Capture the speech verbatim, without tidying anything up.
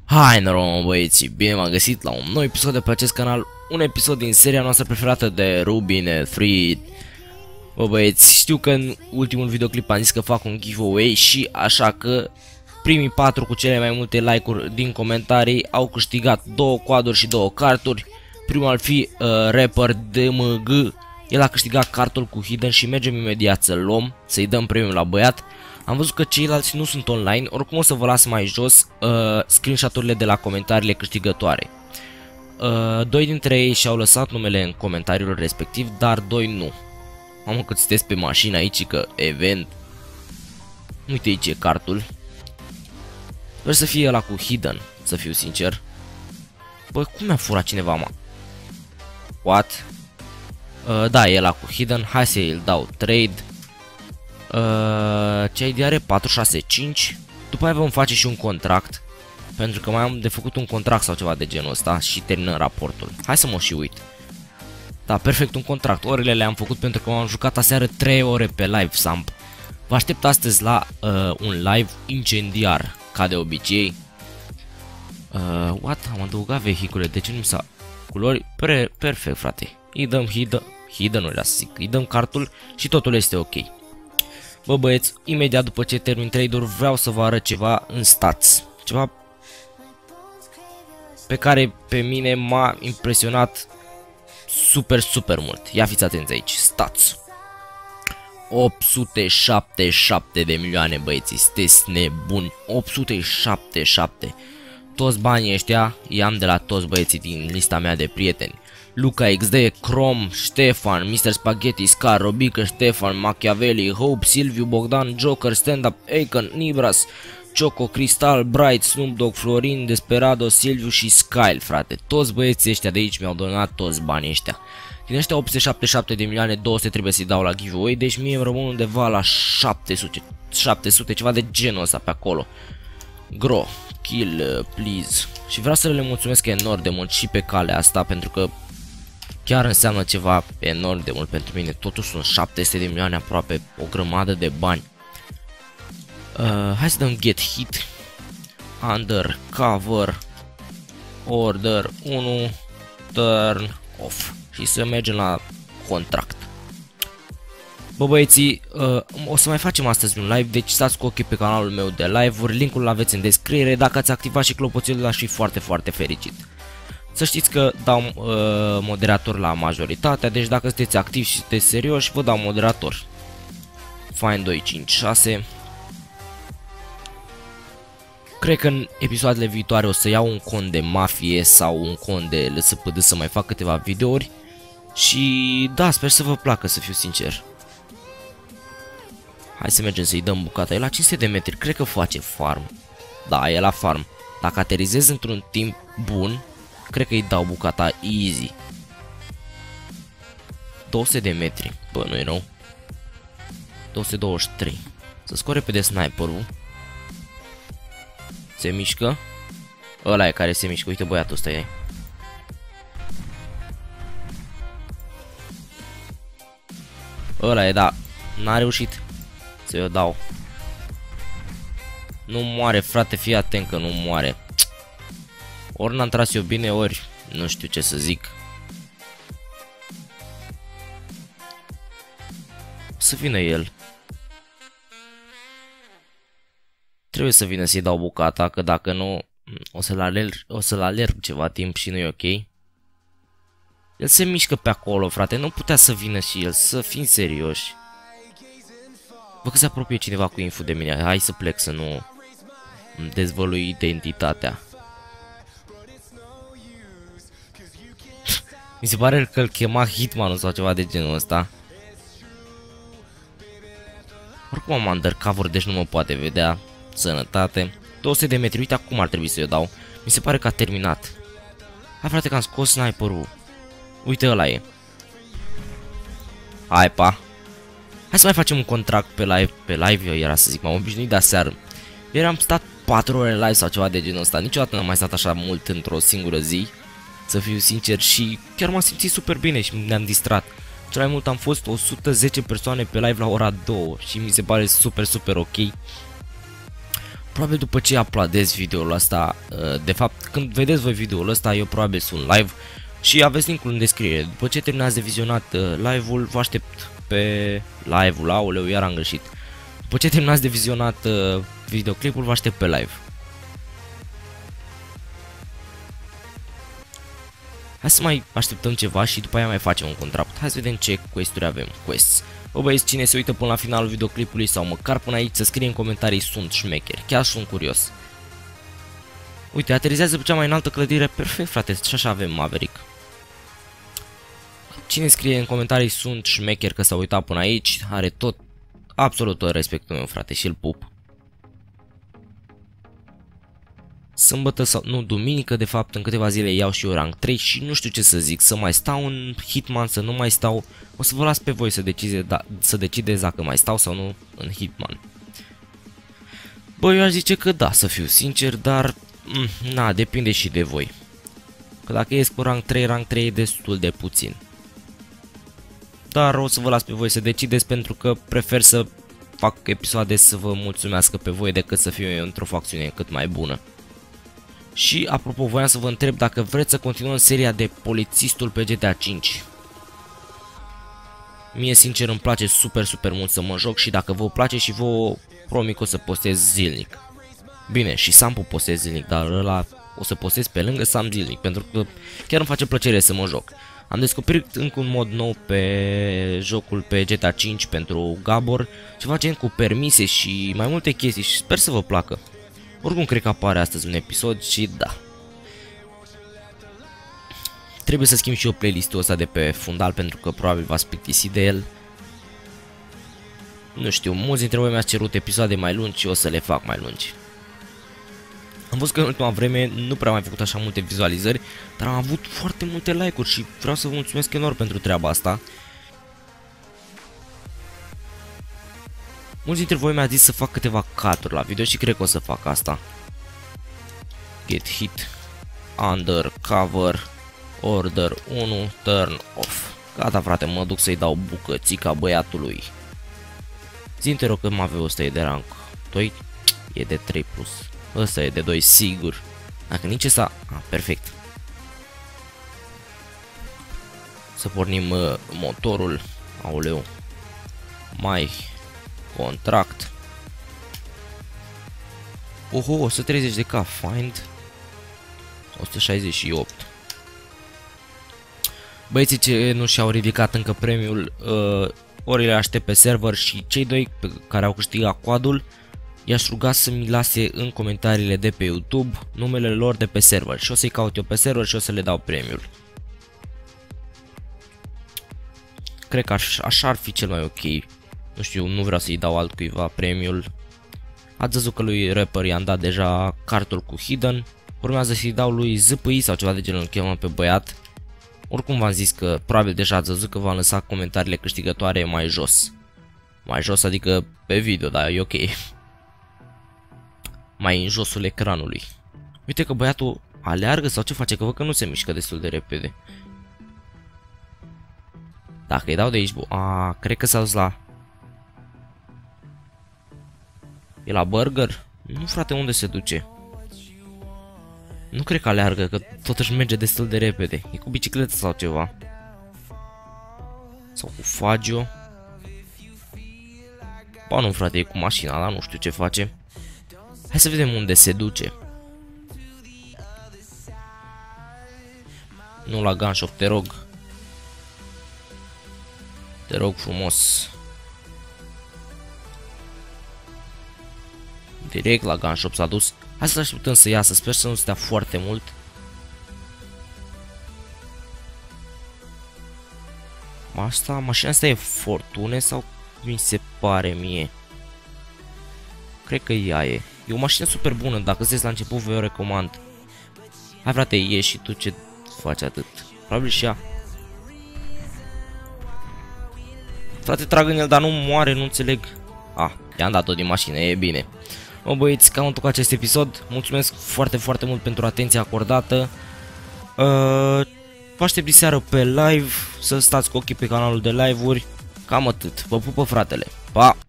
Hai noroc, băieți, bine m-am găsit la un nou episod de pe acest canal. Un episod din seria noastră preferată de Rubin trei. Bă băieți, știu că în ultimul videoclip am zis că fac un giveaway și așa că primii patru cu cele mai multe like-uri din comentarii au câștigat două coaduri și două carturi. Primul ar fi uh, rapper D M G. El a câștigat cartul cu Hidden și mergem imediat să-l luăm, să-i dăm premiul la băiat. Am văzut că ceilalți nu sunt online, oricum o să vă las mai jos uh, screenshot-urile de la comentariile câștigătoare. Uh, doi dintre ei și-au lăsat numele în comentariul respectiv, dar doi nu. Mamă cât sunteți pe mașină aici, că event. Uite aici e cartul. Vreau să fie ăla cu Hidden, să fiu sincer. Băi, cum mi-a furat cineva, mă? What? Uh, da, e ăla cu Hidden, hai să îl dau trade. Uh, ce ai de are? patru șase cinci. După aia vom face și un contract, pentru că mai am de făcut un contract sau ceva de genul ăsta și terminăm raportul. Hai să mă și uit. Da, perfect, un contract. Orele le-am făcut pentru că m-am jucat aseară trei ore pe live, Samp. Vă aștept astăzi la uh, un live incendiar, ca de obicei. uh, What? Am adăugat vehicule, de ce nu mi s-a... Culori? Pre perfect, frate. Îi dăm hidden, hidden nu să zic, îi dăm cartul și totul este ok. Bă băieți, imediat după ce termin trade-uri vreau să vă arăt ceva în stats. Ceva pe care pe mine m-a impresionat super, super mult. Ia fiți atenți aici, stats. opt sute șaptezeci și șapte de milioane, băieții, sunteți nebuni. opt sute șaptezeci și șapte. Toți banii ăștia i-am de la toți băieții din lista mea de prieteni. Luca X D, Chrome, Ștefan, mister Spaghetti, Scar, Robică, Ștefan, Machiavelli, Hope, Silviu, Bogdan, Joker, Stand Up, Aiken, Nibras, Choco, Cristal, Bright, Snoop Dogg, Florin, Desperado, Silviu și Skyle, frate. Toți băieții ăștia de aici mi-au donat toți banii ăștia. Din ăștia opt sute șaptezeci și șapte de milioane, două sute trebuie să-i dau la giveaway, deci mie îmi rămân undeva la șapte sute, șapte sute, ceva de genul ăsta pe acolo. Gro, kill, please. Și vreau să le mulțumesc enorm de mult și pe calea asta, pentru că chiar înseamnă ceva enorm de mult pentru mine. Totuși sunt șapte sute de milioane, aproape o grămadă de bani. uh, Hai să dăm get hit, under, cover, order unu, turn off și să mergem la contract. Bă băieții, uh, o să mai facem astăzi un live, deci stați cu ochii pe canalul meu de live-uri, linkul l-aveți în descriere. Dacă ați activat și clopoțelul, aș fi foarte, foarte fericit. Să știți că dau uh, moderator la majoritatea, deci dacă sunteți activi și sunteți serioși, vă dau moderator. Fine doi cinci șase. Cred că în episoadele viitoare o să iau un cont de mafie sau un cont de L S P D să mai fac câteva videouri. Și da, sper să vă placă, să fiu sincer. Hai să mergem să-i dăm bucata. E la cinci sute de metri, cred că face farm. Da, e la farm. Dacă aterizez într-un timp bun, cred că îi dau bucata easy. două sute de metri. Bă, nu e rău. două sute douăzeci și trei. Să scot repede sniperul. Se mișcă. Ăla e care se mișcă. Uite băiatul ăsta e. Ăla e, da. N-a reușit să-i o dau. Nu moare, frate, fii atent că nu moare. Ori n-am tras eu bine, ori nu știu ce să zic. Să vină el. Trebuie să vină să-i dau bucata, că dacă nu o să-l alerg, o să-l alerg ceva timp și nu e ok. El se mișcă pe acolo, frate, nu putea să vină și el, să fim serioși. Vă că se apropie cineva cu info de mine, hai să plec să nu îmi dezvălui identitatea. Mi se pare că îl chema Hitman sau ceva de genul ăsta. Oricum am undercover, deci nu mă poate vedea. Sănătate. două sute de metri, uite acum ar trebui să-i dau. Mi se pare că a terminat. Hai frate că am scos sniperul. Uite ăla e. Hai pa. Hai să mai facem un contract pe live. Pe live eu era să zic, m-am obișnuit de aseară. Ieri am stat patru ore live sau ceva de genul ăsta. Niciodată n-am mai stat așa mult într-o singură zi, să fiu sincer, și chiar m-am simțit super bine și ne-am distrat. Cel mai mult am fost o sută zece persoane pe live la ora două și mi se pare super, super ok. Probabil după ce uploadez videoul ăsta, de fapt când vedeți voi videoul ăsta, eu probabil sunt live și aveți linkul în descriere. După ce terminați de vizionat live-ul, vă aștept pe live-ul, aoleu, iar am greșit. După ce terminați de vizionat videoclipul, vă aștept pe live. Hai să mai așteptăm ceva și după aia mai facem un contract. Hai să vedem ce quest-uri avem. Quests. Bă băieți, cine se uită până la finalul videoclipului sau măcar până aici să scrie în comentarii sunt șmecheri. Chiar sunt curios. Uite, aterizează pe cea mai înaltă clădire. Perfect, frate, și așa avem Maverick. Cine scrie în comentarii sunt șmecheri că s-a uitat până aici, are tot, absolut tot respectul meu, frate, și îl pup. Sâmbătă sau, nu, duminică, de fapt, în câteva zile iau și eu rank trei și nu știu ce să zic, să mai stau în Hitman, să nu mai stau, o să vă las pe voi să, decide, da, să decideți dacă mai stau sau nu în Hitman. Bă, eu aș zice că da, să fiu sincer, dar, na, depinde și de voi. Că dacă ies cu rank trei, rank trei e destul de puțin. Dar o să vă las pe voi să decideți pentru că prefer să fac episoade să vă mulțumească pe voi decât să fiu eu într-o facțiune cât mai bună. Și apropo, voiam să vă întreb dacă vreți să continuăm seria de polițistul pe G T A cinci. Mie sincer îmi place super super mult să mă joc și dacă vă place și vă promit că o să postez zilnic. Bine, și Sampu postez zilnic, dar ăla o să postez pe lângă Sam zilnic, pentru că chiar îmi face plăcere să mă joc. Am descoperit încă un mod nou pe jocul pe G T A cinci pentru Gabor, ceva gen cu permise și mai multe chestii și sper să vă placă. Oricum cred că apare astăzi un episod și da. Trebuie să schimb și eu playlistul ăsta de pe fundal pentru că probabil v-ați plictisit de el. Nu știu, mulți dintre voi mi-ați cerut episoade mai lungi și o să le fac mai lungi. Am văzut că în ultima vreme nu prea am mai făcut așa multe vizualizări, dar am avut foarte multe like-uri și vreau să vă mulțumesc enorm pentru treaba asta. Mulți dintre voi mi-ați zis să fac câteva cut-uri la video și cred că o să fac asta. Get hit, under, cover, order unu, turn off. Gata, frate, mă duc să-i dau bucățica băiatului. Zi-mi te rog că M A V-ul ăsta e de rank doi, e de trei plus. Ăsta e de doi sigur. Dacă nici ăsta, ah, perfect. Să pornim uh, motorul. Aoleu. Mai contract. Oho, o sută treizeci de K find. o sută șaizeci și opt. Băieții ce nu și-au ridicat încă premiul, uh, ori le aștept pe server și cei doi pe care au câștigat coadul, i-aș ruga să mi lase în comentariile de pe YouTube numele lor de pe server și o să-i caut eu pe server și o să le dau premiul. Cred că aș, așa ar fi cel mai ok. Nu știu, nu vreau să-i dau altcuiva premiul. Ați văzut că lui Rapper i-am dat deja cartul cu Hidden. Urmează să-i dau lui Z P I sau ceva de genul, îl chemăm pe băiat. Oricum v-am zis că probabil deja ați văzut că v-am lăsat comentariile câștigătoare mai jos. Mai jos adică pe video, dar e ok. Mai în josul ecranului. Uite că băiatul aleargă sau ce face, că văd că nu se mișcă destul de repede. Dacă îi dau de aici, a, cred că s-a dus la... E la burger? Nu, frate, unde se duce? Nu cred că aleargă, că totuși merge destul de repede. E cu bicicletă sau ceva. Sau cu Fagio. Ba nu, frate, e cu mașina, dar nu știu ce face. Hai să vedem unde se duce. Nu la gunshop, te rog. Te rog frumos. Direct la gunshop s-a dus. Hai să așteptăm să iasă, sper să nu stea foarte mult. Asta, mașina asta e Fortune sau mi se pare mie? Cred că ea e. E o mașină super bună, dacă sunteți la început vă o recomand. Hai frate, ieși și tu ce faci atât. Probabil și ea. Frate, trag în el, dar nu moare, nu înțeleg. Ah, i-am dat-o din mașină, e bine. Mă băieți, cam tot cu acest episod. Mulțumesc foarte, foarte mult pentru atenția acordată. uh, Vă aștept diseară pe live. Să stați cu ochii pe canalul de live-uri. Cam atât, vă pupă fratele. Pa!